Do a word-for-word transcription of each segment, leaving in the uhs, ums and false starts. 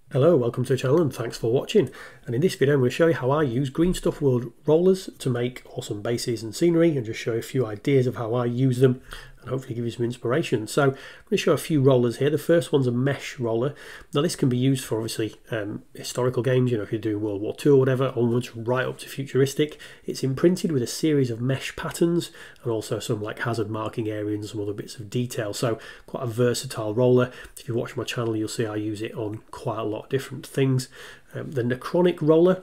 Hello, welcome to the channel and thanks for watching. And in this video I'm going to show you how I use greenstuff rollers to make awesome bases and scenery, and just show you a few ideas of how I use them and hopefully give you some inspiration. So I'm going to show a few rollers here. The first one's a mesh roller. Now this can be used for obviously um, historical games, you know, if you're doing World War Two or whatever, onwards right up to futuristic. It's imprinted with a series of mesh patterns and also some like hazard marking areas and some other bits of detail. So quite a versatile roller. If you watch my channel you'll see I use it on quite a lot of different things. Um, the Necronic roller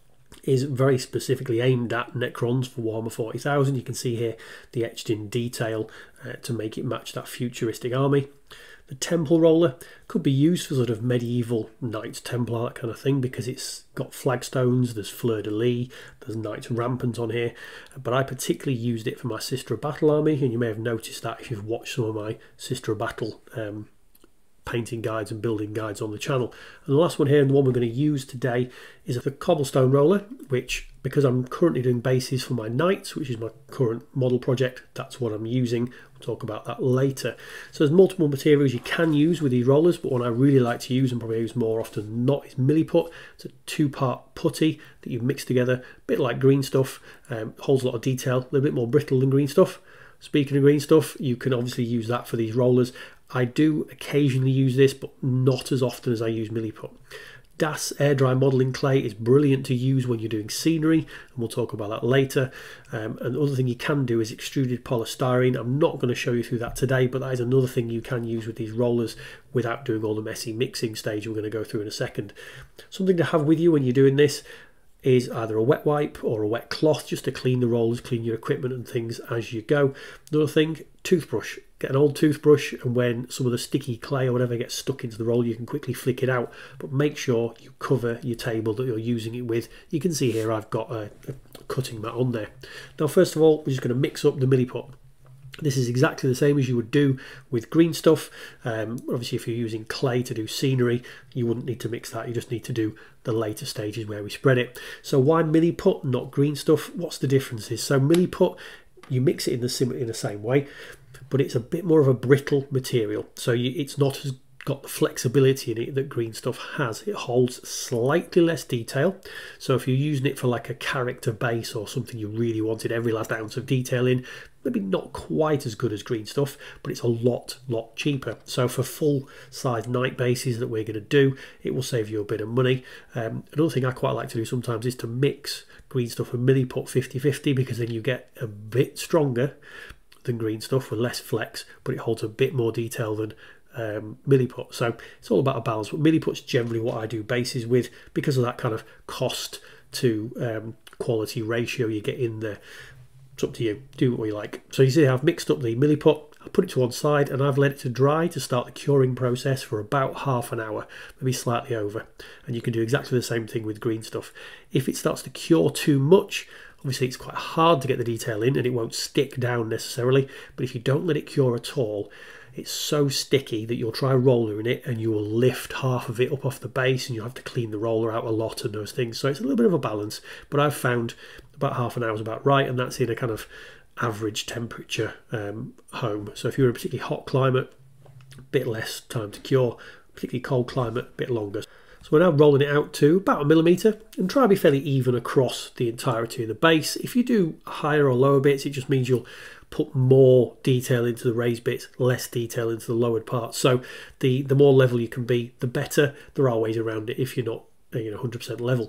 is very specifically aimed at Necrons for Warhammer forty thousand. You can see here the etched in detail uh, to make it match that futuristic army. The Temple roller could be used for sort of medieval Knights Templar, that kind of thing, because it's got flagstones, there's fleur-de-lis, there's Knights Rampant on here. But I particularly used it for my Sister of Battle army, and you may have noticed that if you've watched some of my Sister of Battle um, painting guides and building guides on the channel. And the last one here, and the one we're going to use today, is the cobblestone roller, which, because I'm currently doing bases for my knights, which is my current model project, that's what I'm using. We'll talk about that later. So there's multiple materials you can use with these rollers, but one I really like to use and probably use more often than not is milliput. It's a two-part putty that you mix together, a bit like green stuff, um, holds a lot of detail, a little bit more brittle than green stuff. Speaking of green stuff, you can obviously use that for these rollers. I do occasionally use this, but not as often as I use milliput. D A S air dry modelling clay is brilliant to use when you're doing scenery, and we'll talk about that later. Um, and the other thing you can do is extruded polystyrene. I'm not going to show you through that today, but that is another thing you can use with these rollers without doing all the messy mixing stage we're going to go through in a second. Something to have with you when you're doing this is either a wet wipe or a wet cloth, just to clean the rollers, clean your equipment and things as you go. Another thing, toothbrush. Get an old toothbrush, and when some of the sticky clay or whatever gets stuck into the roll, you can quickly flick it out, but make sure you cover your table that you're using it with. You can see here I've got a, a cutting mat on there. Now first of all, we're just going to mix up the milliput. This is exactly the same as you would do with green stuff. Um, obviously if you're using clay to do scenery, you wouldn't need to mix that, you just need to do the later stages where we spread it. So why milliput, not green stuff? What's the differences? So milliput, you mix it in the, sim in the same way, but it's a bit more of a brittle material, so you, it's not as got the flexibility in it that green stuff has. It holds slightly less detail, so if you're using it for like a character base or something you really wanted every last ounce of detail in, maybe not quite as good as green stuff, but it's a lot lot cheaper. So for full size night bases that we're going to do, it will save you a bit of money. Um, another thing I quite like to do sometimes is to mix green stuff and milliput fifty fifty, because then you get a bit stronger than green stuff with less flex, but it holds a bit more detail than um, milliput. So it's all about a balance, but milliput's generally what I do bases with because of that kind of cost to um, quality ratio you get in there. It's up to you, do what you like. So you see I've mixed up the milliput, I put it to one side, and I've let it to dry to start the curing process for about half an hour, maybe slightly over. And you can do exactly the same thing with green stuff. If it starts to cure too much, obviously it's quite hard to get the detail in and it won't stick down necessarily, but if you don't let it cure at all, it's so sticky that you'll try rollering it and you will lift half of it up off the base and you'll have to clean the roller out a lot and those things. So it's a little bit of a balance, but I've found about half an hour is about right, and that's in a kind of average temperature um, home. So if you're in a particularly hot climate, a bit less time to cure, particularly cold climate, a bit longer. So we're now rolling it out to about a millimetre, and try to be fairly even across the entirety of the base. If you do higher or lower bits, it just means you'll put more detail into the raised bits, less detail into the lowered parts. So the, the more level you can be, the better. There are ways around it if you're not you know, one hundred percent level.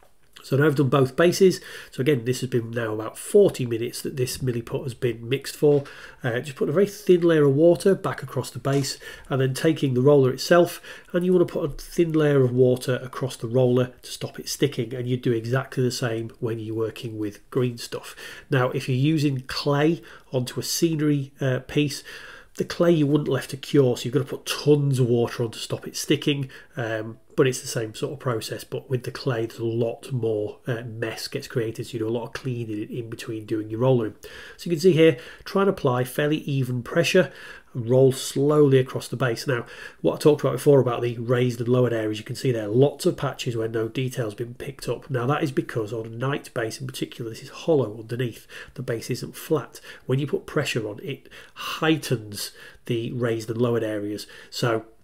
So now I've done both bases. So again, this has been now about forty minutes that this milliput has been mixed for. Uh, just put a very thin layer of water back across the base, and then taking the roller itself, and you want to put a thin layer of water across the roller to stop it sticking, and you do exactly the same when you're working with green stuff. Now if you're using clay onto a scenery uh, piece, the clay you wouldn't left to cure, so you've got to put tons of water on to stop it sticking, um, but it's the same sort of process. But with the clay there's a lot more uh, mess gets created, so you do a lot of cleaning in between doing your rollering. So you can see here, try and apply fairly even pressure and roll slowly across the base. Now what I talked about before about the raised and lowered areas, you can see there are lots of patches where no detail's been picked up. Now that is because on a night base in particular, this is hollow underneath, the base isn't flat. When you put pressure on, it heightens the raised and lowered areas. So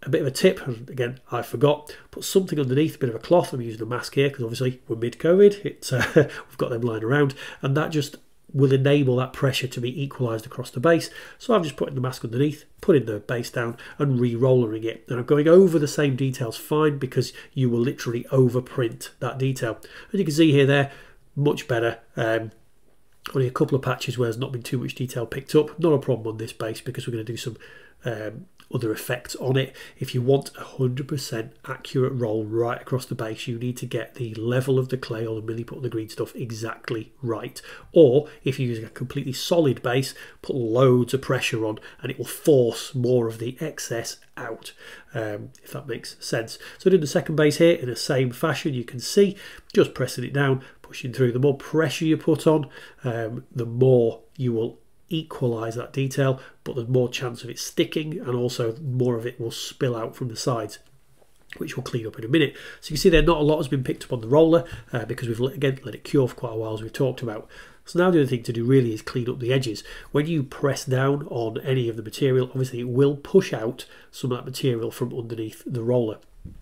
a bit of a tip, and again I forgot, put something underneath, a bit of a cloth. I'm using a mask here because obviously we're mid-COVID, it's uh, we've got them lying around, and that just will enable that pressure to be equalised across the base. So I'm just putting the mask underneath, putting the base down and re-rollering it. And I'm going over the same details fine, because you will literally overprint that detail. As you can see here, there, much better. Um, only a couple of patches where there's not been too much detail picked up. Not a problem on this base, because we're going to do some um, other effects on it. If you want a one hundred percent accurate roll right across the base, you need to get the level of the clay or the milliput or the green stuff exactly right. Or if you're using a completely solid base, put loads of pressure on and it will force more of the excess out, um, if that makes sense. So doing the second base here in the same fashion, you can see just pressing it down, pushing through. The more pressure you put on, um, the more you will equalize that detail, but there's more chance of it sticking, and also more of it will spill out from the sides, which we'll clean up in a minute. So you can see there, not a lot has been picked up on the roller uh, because we've let, again let it cure for quite a while, as we've talked about. So now the other thing to do really is clean up the edges. When you press down on any of the material, obviously it will push out some of that material from underneath the roller.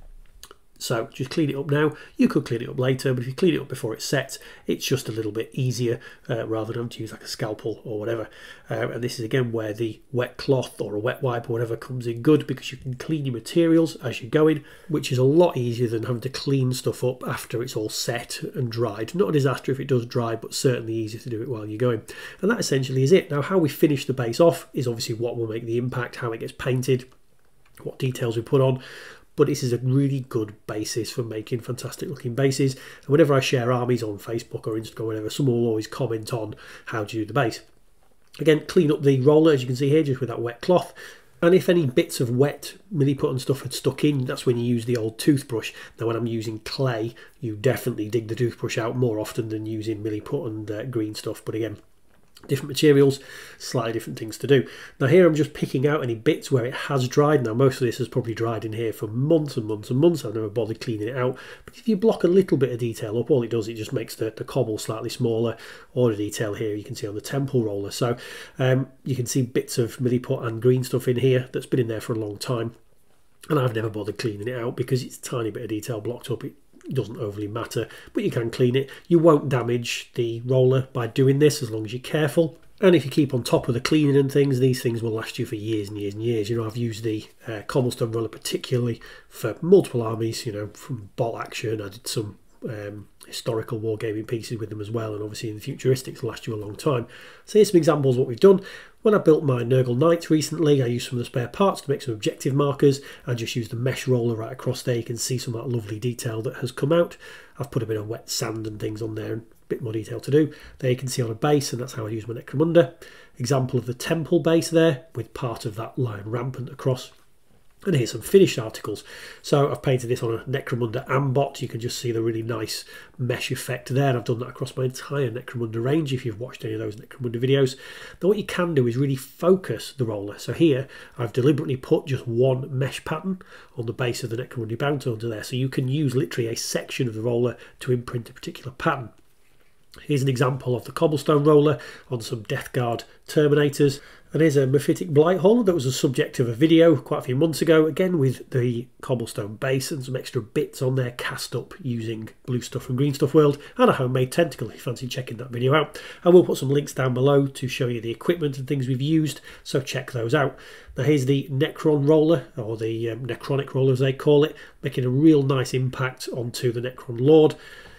So just clean it up now. You could clean it up later, but if you clean it up before it sets, it's just a little bit easier uh, rather than having to use like a scalpel or whatever. Uh, and this is again where the wet cloth or a wet wipe or whatever comes in good, because you can clean your materials as you're going, which is a lot easier than having to clean stuff up after it's all set and dried. Not a disaster if it does dry, but certainly easier to do it while you're going. And that essentially is it. Now, how we finish the base off is obviously what will make the impact, how it gets painted, what details we put on. But this is a really good basis for making fantastic looking bases. And whenever I share armies on Facebook or Instagram or whatever, someone will always comment on how to do the base. Again, clean up the roller, as you can see here, just with that wet cloth. And if any bits of wet milliput and stuff had stuck in, that's when you use the old toothbrush. Now, when I'm using clay, you definitely dig the toothbrush out more often than using milliput and uh, green stuff. But again, different materials, slightly different things to do. Now here I'm just picking out any bits where it has dried. Now most of this has probably dried in here for months and months and months. I've never bothered cleaning it out. But if you block a little bit of detail up, all it does, it just makes the, the cobble slightly smaller. Or the detail here you can see on the temple roller. So um, you can see bits of milliput and green stuff in here that's been in there for a long time. And I've never bothered cleaning it out because it's a tiny bit of detail blocked up. It doesn't overly matter, but you can clean it. You won't damage the roller by doing this as long as you're careful. And if you keep on top of the cleaning and things, these things will last you for years and years and years. You know, I've used the uh, cobblestone roller particularly for multiple armies, you know, from Bolt Action. I did some um, historical wargaming pieces with them as well, and obviously in the futuristics will last you a long time. So here's some examples of what we've done. When I built my Nurgle Knights recently, I used some of the spare parts to make some objective markers and just used the mesh roller right across there. You can see some of that lovely detail that has come out. I've put a bit of wet sand and things on there, and a bit more detail to do. There you can see on a base, and that's how I use my Necromunda. Example of the temple base there, with part of that line rampant across. And here's some finished articles. So I've painted this on a Necromunda Ambot. You can just see the really nice mesh effect there. I've done that across my entire Necromunda range if you've watched any of those Necromunda videos. Now what you can do is really focus the roller. So here I've deliberately put just one mesh pattern on the base of the Necromunda Bounty under there. So you can use literally a section of the roller to imprint a particular pattern. Here's an example of the cobblestone roller on some Death Guard Terminators. And here's a Mephitic Blighthauler that was a subject of a video quite a few months ago, again with the cobblestone base and some extra bits on there cast up using Blue Stuff and Green Stuff World, and a homemade tentacle if you fancy checking that video out. And we'll put some links down below to show you the equipment and things we've used, so check those out. Now here's the Necron roller, or the um, Necronic roller as they call it, making a real nice impact onto the Necron Lord.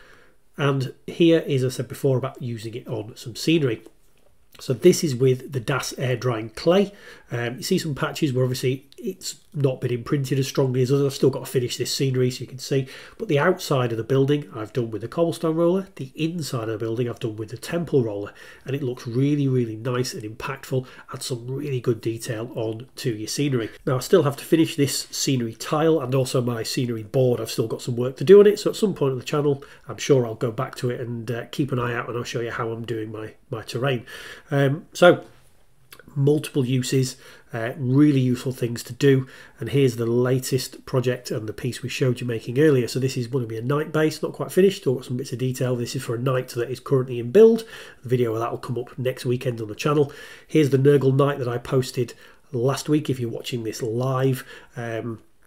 And here is, as I said before, about using it on some scenery. So this is with the Das air drying clay. Um, you see some patches where obviously it's not been imprinted as strongly as others. I've still got to finish this scenery so you can see. But the outside of the building I've done with the cobblestone roller. The inside of the building I've done with the temple roller. And it looks really, really nice and impactful. Adds some really good detail on to your scenery. Now I still have to finish this scenery tile and also my scenery board. I've still got some work to do on it. So at some point on the channel I'm sure I'll go back to it and uh, keep an eye out, and I'll show you how I'm doing my, my terrain. Um, so multiple uses, uh, really useful things to do. And here's the latest project and the piece we showed you making earlier. So this is going to be a knight base, not quite finished, still got some bits of detail. This is for a knight that is currently in build. The video of that will come up next weekend on the channel. Here's the Nurgle Knight that I posted last week if you're watching this live. Um,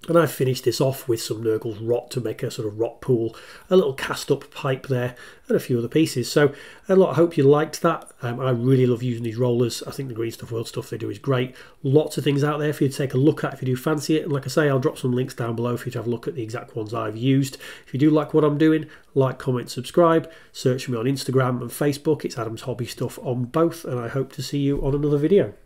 And I've finished this off with some Nurgle's rot to make a sort of rot pool, a little cast up pipe there, and a few other pieces. So a lot, I hope you liked that. Um, I really love using these rollers. I think the Green Stuff World stuff they do is great. Lots of things out there for you to take a look at if you do fancy it. And like I say, I'll drop some links down below for you to have a look at the exact ones I've used. If you do like what I'm doing, like, comment, subscribe. Search for me on Instagram and Facebook. It's Adam's Hobby Stuff on both. And I hope to see you on another video.